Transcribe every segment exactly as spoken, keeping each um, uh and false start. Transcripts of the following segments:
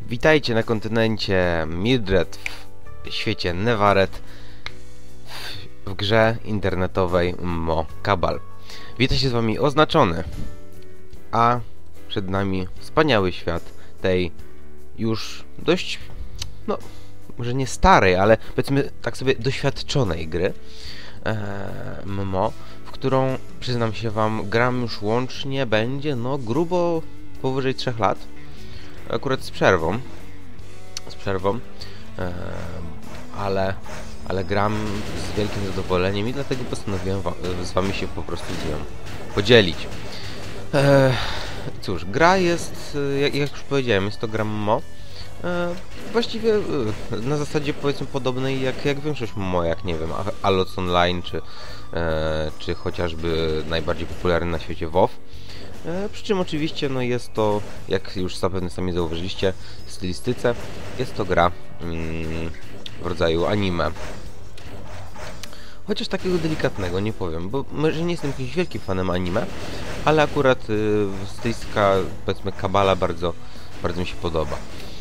Witajcie na kontynencie Mildred w świecie Nevaret w grze internetowej Mo Cabal. Witam się z wami Oznaczony, a przed nami wspaniały świat tej już dość, no może nie starej, ale powiedzmy tak sobie doświadczonej gry e, M M O, w którą, przyznam się wam, gram już łącznie będzie no grubo powyżej trzech lat. Akurat z przerwą, z przerwą, e, ale, ale gram z wielkim zadowoleniem i dlatego postanowiłem wa z wami się po prostu z nią podzielić. E, cóż, gra jest, jak, jak już powiedziałem, jest to gra M M O. E, właściwie e, na zasadzie powiedzmy podobnej jak, jak większość M M O, jak nie wiem, Alots Online, czy, e, czy chociażby najbardziej popularny na świecie WoW. E, przy czym oczywiście no jest to, jak już zapewne sami zauważyliście w stylistyce, jest to gra mm, w rodzaju anime. Chociaż takiego delikatnego, nie powiem, bo może nie jestem jakimś wielkim fanem anime, ale akurat y, stylistyka, powiedzmy, Kabala bardzo, bardzo mi się podoba.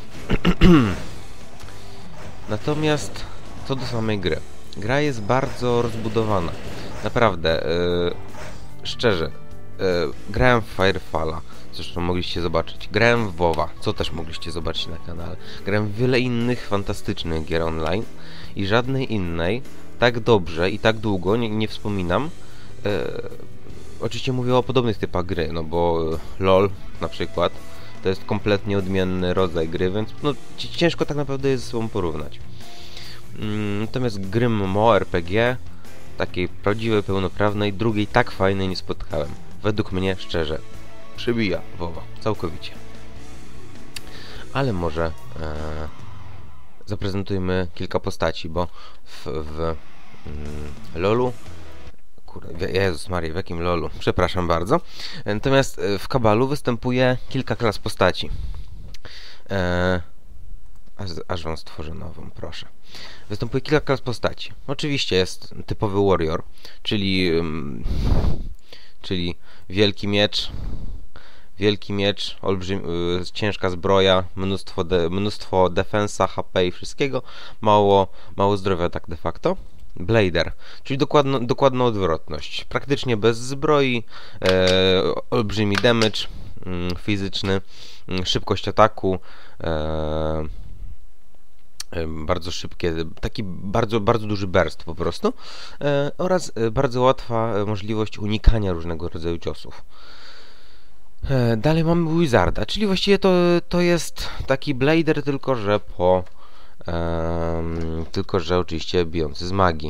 Natomiast co do samej gry. Gra jest bardzo rozbudowana. Naprawdę, y, szczerze, Yy, grałem w Firefalla, zresztą mogliście zobaczyć. Grałem w WoWa, co też mogliście zobaczyć na kanale. Grałem w wiele innych fantastycznych gier online i żadnej innej tak dobrze i tak długo nie, nie wspominam. Yy, oczywiście mówię o podobnych typach gry, no bo LOL na przykład to jest kompletnie odmienny rodzaj gry, więc no, ciężko tak naprawdę jest ze sobą porównać. Yy, natomiast gry M M O, R P G, takiej prawdziwej, pełnoprawnej, drugiej tak fajnej nie spotkałem. Według mnie, szczerze, przybija WoWa całkowicie. Ale może e, zaprezentujmy kilka postaci, bo w, w mm, LoLu, kurde, Jezus Maria, w jakim LoLu? Przepraszam bardzo. Natomiast w Kabalu występuje kilka klas postaci. E, aż, aż wam stworzę nową, proszę. Występuje kilka klas postaci. Oczywiście jest typowy warrior, czyli... Um, czyli wielki miecz, wielki miecz, olbrzym, yy, ciężka zbroja, mnóstwo, de, mnóstwo defensa, H P i wszystkiego, mało, mało zdrowia tak de facto. Blader, czyli dokładno, dokładna odwrotność, praktycznie bez zbroi, e, olbrzymi damage yy, fizyczny, yy, szybkość ataku, e, bardzo szybkie, taki bardzo, bardzo duży burst po prostu e, oraz bardzo łatwa możliwość unikania różnego rodzaju ciosów. E, dalej mamy Wizarda, czyli właściwie to, to jest taki blader, tylko że po e, tylko że oczywiście bijący z magii.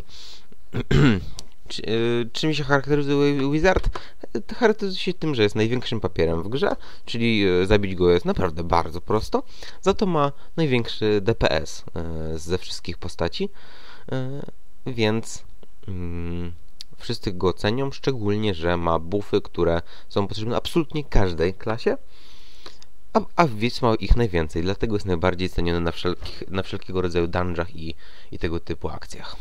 Czym się charakteryzuje Wizard? Charakteryzuje się tym, że jest największym papierem w grze, czyli zabić go jest naprawdę bardzo prosto, za to ma największy D P S ze wszystkich postaci, więc wszyscy go cenią, szczególnie, że ma buffy, które są potrzebne absolutnie każdej klasie, a, a Wiz ma ich najwięcej, dlatego jest najbardziej ceniony na, wszelkich, na wszelkiego rodzaju dungeonach i, i tego typu akcjach.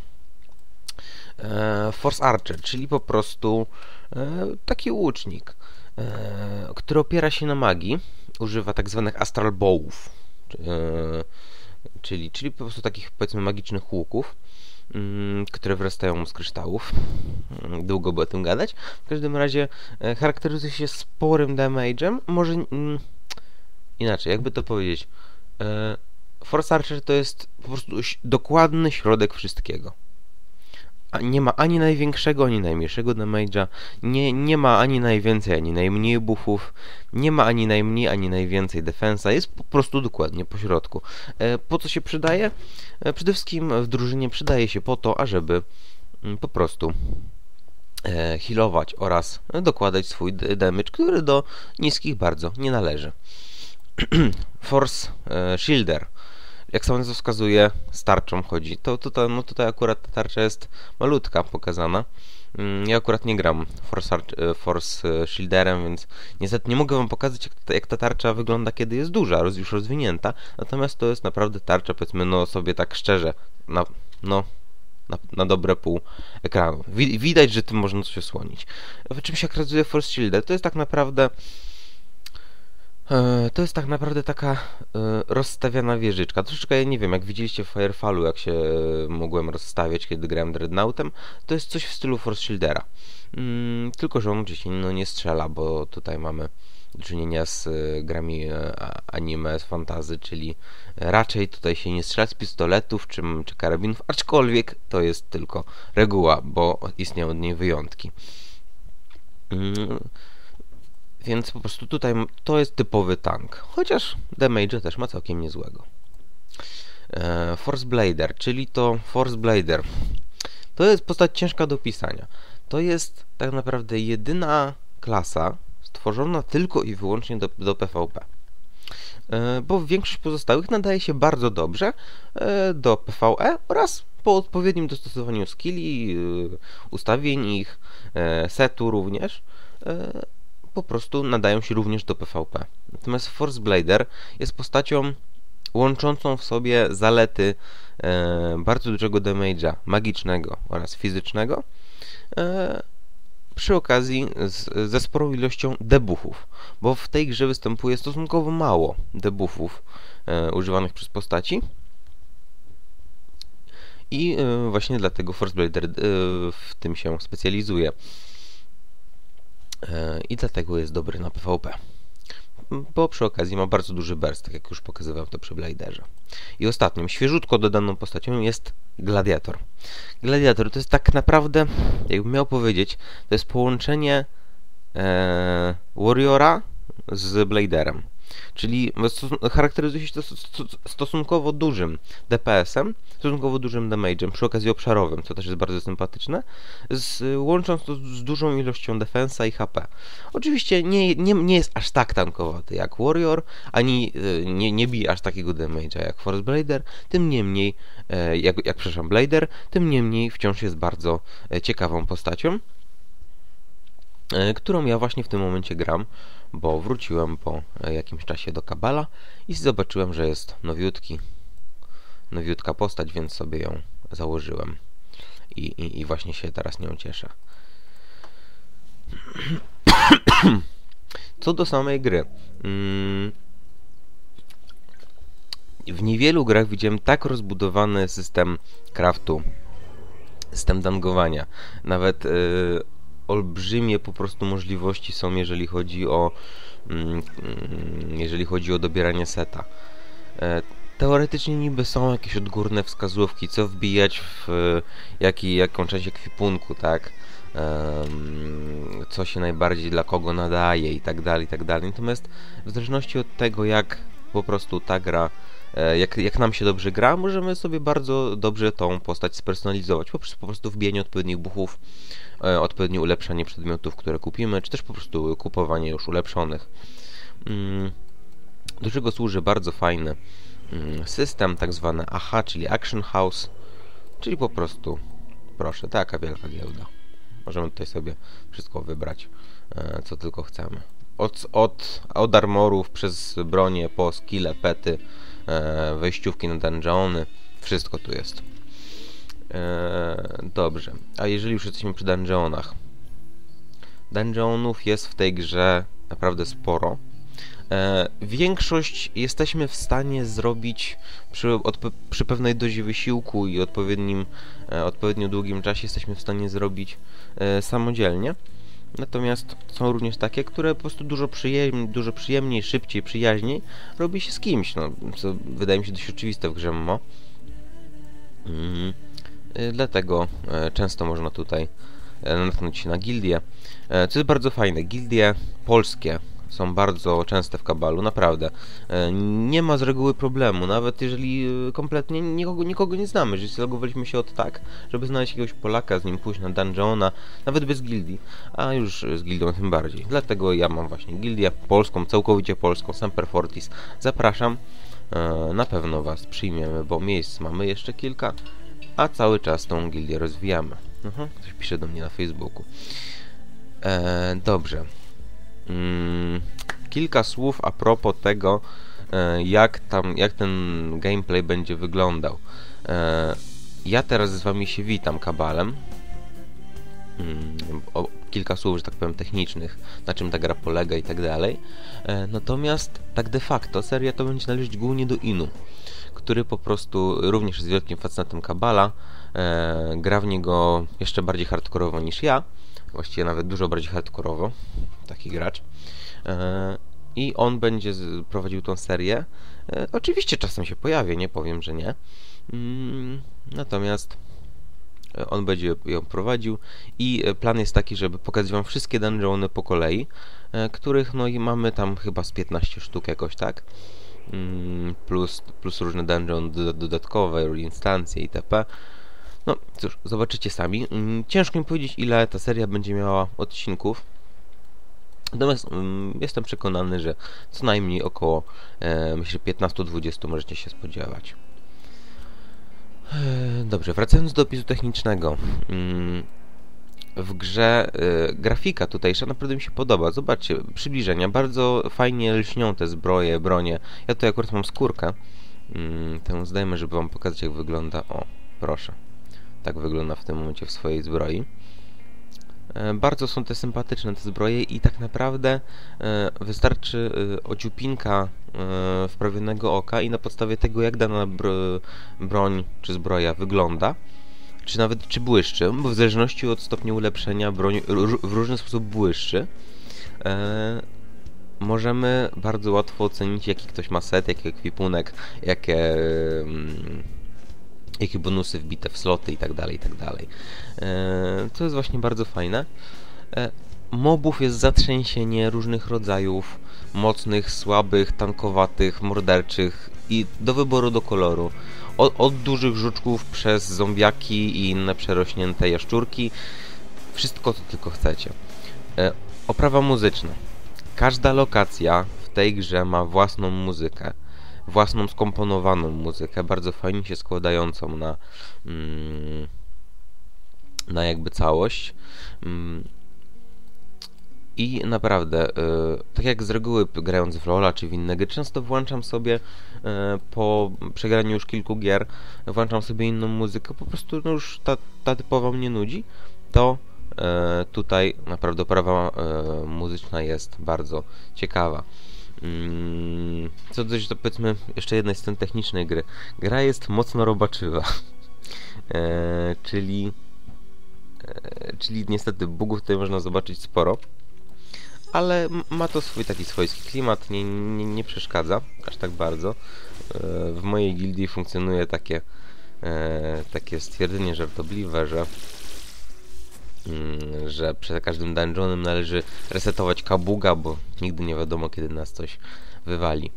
Force Archer, czyli po prostu e, taki łucznik, e, który opiera się na magii, używa tak zwanych Astral Bowów, e, czyli, czyli po prostu takich, powiedzmy, magicznych łuków, m, które wyrastają z kryształów. Długo by o tym gadać. W każdym razie e, charakteryzuje się sporym damage'em, może m, inaczej, jakby to powiedzieć. E, Force Archer to jest po prostu dokładny środek wszystkiego. Nie ma ani największego, ani najmniejszego damage'a, nie, nie ma ani najwięcej, ani najmniej buffów, nie ma ani najmniej, ani najwięcej defensa, jest po prostu dokładnie po środku. E, po co się przydaje? E, przede wszystkim w drużynie przydaje się po to, ażeby m, po prostu e, healować oraz dokładać swój damage, który do niskich bardzo nie należy. Force e, Shielder. Jak sama nazwa wskazuje, z tarczą chodzi. To tutaj, no tutaj akurat ta tarcza jest malutka pokazana. Ja akurat nie gram Force, Force Shielderem, więc niestety nie mogę wam pokazać, jak ta, jak ta tarcza wygląda, kiedy jest duża, roz, już rozwinięta. Natomiast to jest naprawdę tarcza, powiedzmy, no sobie tak szczerze, na, no, na, na dobre pół ekranu. Widać, że tym można coś osłonić. W czym się charakteryzuje Force Shielder? To jest tak naprawdę E, To jest tak naprawdę taka e, rozstawiana wieżyczka. Troszeczkę, ja nie wiem, jak widzieliście w Firefallu, jak się e, mogłem rozstawiać, kiedy grałem Dreadnoughtem, to jest coś w stylu Force Shieldera. Mm, tylko, że on oczywiście no, nie strzela, bo tutaj mamy do czynienia z e, grami e, anime, z fantasy, czyli raczej tutaj się nie strzela z pistoletów czy, czy karabinów, aczkolwiek to jest tylko reguła, bo istnieją od niej wyjątki. Mm, Więc po prostu tutaj to jest typowy tank, chociaż damage też ma całkiem niezłego. E, Force Blader, czyli to Force Blader. To jest postać ciężka do opisania. To jest tak naprawdę jedyna klasa stworzona tylko i wyłącznie do, do PvP. E, bo większość pozostałych nadaje się bardzo dobrze e, do PvE oraz po odpowiednim dostosowaniu skilli, e, ustawień ich, e, setu również. E, po prostu nadają się również do PvP. Natomiast Force Blader jest postacią łączącą w sobie zalety e, bardzo dużego damage'a magicznego oraz fizycznego e, przy okazji z, ze sporą ilością debuffów, bo w tej grze występuje stosunkowo mało debuffów e, używanych przez postaci i e, właśnie dlatego Force Blader e, w tym się specjalizuje. I dlatego jest dobry na PvP. Bo przy okazji ma bardzo duży burst, tak jak już pokazywałem to przy Bladerze. I ostatnim, świeżutko dodaną postacią jest Gladiator. Gladiator to jest tak naprawdę, jakbym miał powiedzieć, to jest połączenie e, Warriora z Bladerem. Czyli charakteryzuje się to stosunkowo dużym D P S-em, stosunkowo dużym damage'em, przy okazji obszarowym, co też jest bardzo sympatyczne, z, łącząc to z dużą ilością defensa i H P. Oczywiście nie, nie, nie jest aż tak tankowaty jak Warrior, ani nie, nie bije aż takiego damage'a jak Force Blader, tym niemniej, jak, jak przepraszam, Blader, tym niemniej wciąż jest bardzo ciekawą postacią, którą ja właśnie w tym momencie gram, bo wróciłem po jakimś czasie do Kabala i zobaczyłem, że jest nowiutki, nowiutka postać, więc sobie ją założyłem i, i, i właśnie się teraz nią cieszę. Co do samej gry, w niewielu grach widziałem tak rozbudowany system craftu, system dangowania, nawet yy, olbrzymie po prostu możliwości są, jeżeli chodzi o mm, jeżeli chodzi o dobieranie seta. E, teoretycznie niby są jakieś odgórne wskazówki, co wbijać w jaki, jaką część ekwipunku, tak? E, co się najbardziej dla kogo nadaje i tak dalej, i tak dalej. Natomiast w zależności od tego, jak po prostu ta gra Jak, jak nam się dobrze gra, możemy sobie bardzo dobrze tą postać spersonalizować poprzez po prostu wbijanie odpowiednich buchów, e, odpowiednie ulepszanie przedmiotów, które kupimy, czy też po prostu kupowanie już ulepszonych. Mm, do czego służy bardzo fajny mm, system, tak zwany A H, czyli Action House, czyli po prostu, proszę, taka wielka giełda. Możemy tutaj sobie wszystko wybrać, e, co tylko chcemy. Od, od, od armorów, przez bronię, po skille, pety, e, wejściówki na dungeony, wszystko tu jest. E, dobrze, a jeżeli już jesteśmy przy dungeonach, dungeonów jest w tej grze naprawdę sporo. E, większość jesteśmy w stanie zrobić przy, odpo, przy pewnej dozie wysiłku i odpowiednim, e, odpowiednio długim czasie jesteśmy w stanie zrobić e, samodzielnie. Natomiast są również takie, które po prostu dużo, przyjem, dużo przyjemniej, szybciej, przyjaźniej robi się z kimś, no, co wydaje mi się dość oczywiste w grze M M O. Mm, y, dlatego y, często można tutaj y, natknąć się na gildie. Y, co jest bardzo fajne, gildie polskie są bardzo częste w Kabalu, naprawdę. E, nie ma z reguły problemu, nawet jeżeli e, kompletnie nikogo, nikogo nie znamy, że zalogowaliśmy się od tak, żeby znaleźć jakiegoś Polaka, z nim pójść na dungeona, nawet bez gildii, a już z gildią tym bardziej. Dlatego ja mam właśnie gildię polską, całkowicie polską, Semper Fortis. Zapraszam, e, na pewno was przyjmiemy, bo miejsc mamy jeszcze kilka, a cały czas tą gildię rozwijamy. Mhm, ktoś pisze do mnie na Facebooku. E, dobrze. Hmm, kilka słów a propos tego, e, jak tam, jak ten gameplay będzie wyglądał. E, ja teraz z wami się witam Kabalem. Hmm, o, kilka słów, że tak powiem, technicznych, na czym ta gra polega i tak dalej. Natomiast tak de facto seria to będzie należeć głównie do Inu, który po prostu również jest wielkim facetem Kabala, e, gra w niego jeszcze bardziej hardkorowo niż ja, właściwie nawet dużo bardziej hardkorowo, taki gracz. E, I on będzie z, prowadził tą serię. E, oczywiście czasem się pojawi, nie powiem, że nie. Mm, natomiast on będzie ją prowadził i plan jest taki, żeby pokazać wam wszystkie dungeony po kolei, e, których no i mamy tam chyba z piętnaście sztuk jakoś, tak? Plus, plus różne dungeon dodatkowe, instancje itp. No cóż, zobaczycie sami. Ciężko mi powiedzieć, ile ta seria będzie miała odcinków. Natomiast jestem przekonany, że co najmniej około, e, myślę, piętnaście dwadzieścia możecie się spodziewać. E, dobrze, wracając do opisu technicznego. W grze y, grafika tutejsza naprawdę mi się podoba. Zobaczcie, przybliżenia. Bardzo fajnie lśnią te zbroje, bronie. Ja tutaj akurat mam skórkę. Mm, temu zdajmy, żeby wam pokazać, jak wygląda. O, proszę. Tak wygląda w tym momencie w swojej zbroi. E, bardzo są te sympatyczne te zbroje i tak naprawdę e, wystarczy e, ociupinka e, wprawionego oka i na podstawie tego, jak dana bro, broń czy zbroja wygląda, czy nawet czy błyszczy, bo w zależności od stopnia ulepszenia broń w różny sposób błyszczy, e, możemy bardzo łatwo ocenić, jaki ktoś ma set, jaki ekwipunek, jakie, mm, jakie bonusy wbite w sloty itd., itd. E, to jest właśnie bardzo fajne. E, mobów jest zatrzęsienie różnych rodzajów, mocnych, słabych, tankowatych, morderczych i do wyboru, do koloru. Od, od dużych żuczków przez zombiaki i inne przerośnięte jaszczurki. Wszystko, co tylko chcecie. E, oprawa muzyczna. Każda lokacja w tej grze ma własną muzykę. Własną skomponowaną muzykę, bardzo fajnie się składającą na, mm, na jakby całość. Mm, I naprawdę, y, tak jak z reguły grając w Lola czy w inne gry, często włączam sobie y, po przegraniu już kilku gier, włączam sobie inną muzykę, po prostu no już ta, ta typowa mnie nudzi, to y, tutaj naprawdę oprawa y, muzyczna jest bardzo ciekawa. Mm, co do, to powiedzmy jeszcze jednej sceny technicznej gry. Gra jest mocno robaczywa, e, czyli, e, czyli niestety bugów tutaj można zobaczyć sporo. Ale ma to swój taki swojski klimat, nie, nie, nie przeszkadza aż tak bardzo. W mojej gildii funkcjonuje takie, e, takie stwierdzenie żartobliwe, że, mm, że przed każdym dungeonem należy resetować kabuga, bo nigdy nie wiadomo, kiedy nas coś wywali.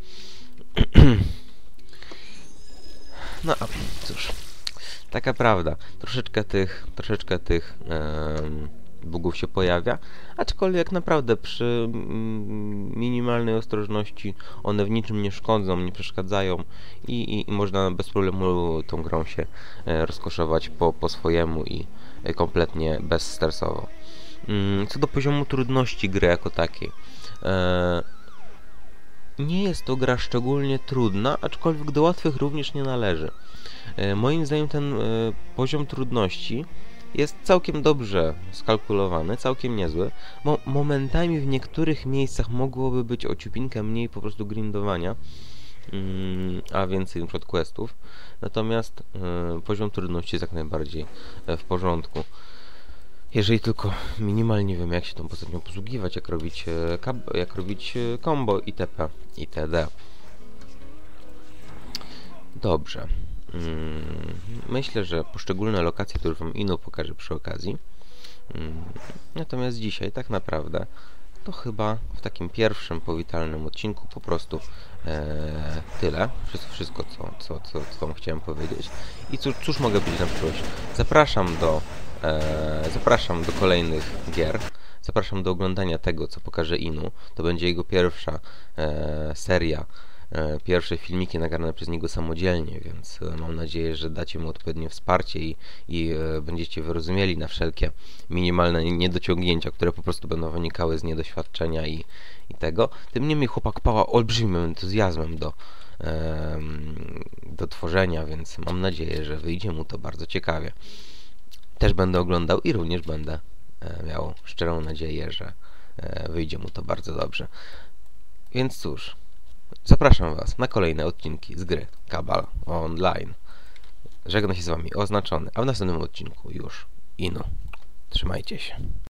No cóż, taka prawda. Troszeczkę tych, troszeczkę tych e, bugów się pojawia, aczkolwiek naprawdę przy minimalnej ostrożności one w niczym nie szkodzą, nie przeszkadzają i, i, i można bez problemu tą grą się e, rozkoszować po, po swojemu i e, kompletnie bezstresowo. Mm, co do poziomu trudności gry jako takiej. E, nie jest to gra szczególnie trudna, aczkolwiek do łatwych również nie należy. E, moim zdaniem ten e, poziom trudności jest całkiem dobrze skalkulowany, całkiem niezły. Mo momentami w niektórych miejscach mogłoby być o ciupinkę mniej po prostu grindowania, mm, a więcej na przykład questów. Natomiast y, poziom trudności jest jak najbardziej y, w porządku. Jeżeli tylko minimalnie wiem, jak się tą postacią posługiwać, jak robić, y, jak robić y, combo itp. itd. Dobrze. Myślę, że poszczególne lokacje to już wam Inu pokażę przy okazji. Natomiast dzisiaj tak naprawdę to chyba w takim pierwszym powitalnym odcinku po prostu e, tyle. Wszystko, wszystko co, co, co, co wam chciałem powiedzieć. I cóż, cóż mogę powiedzieć na przyszłość? Zapraszam do, e, zapraszam do kolejnych gier. Zapraszam do oglądania tego, co pokaże Inu. To będzie jego pierwsza e, seria. Pierwsze filmiki nagrane przez niego samodzielnie, więc mam nadzieję, że dacie mu odpowiednie wsparcie i, i e, będziecie wyrozumieli na wszelkie minimalne niedociągnięcia, które po prostu będą wynikały z niedoświadczenia i, i tego. Tym niemniej chłopak pała olbrzymim entuzjazmem do, e, do tworzenia, więc mam nadzieję, że wyjdzie mu to bardzo ciekawie. Też będę oglądał i również będę miał szczerą nadzieję, że wyjdzie mu to bardzo dobrze. Więc cóż, zapraszam Was na kolejne odcinki z gry Cabal Online. Żegna się z Wami Oznaczony, a w następnym odcinku już Inu. Trzymajcie się.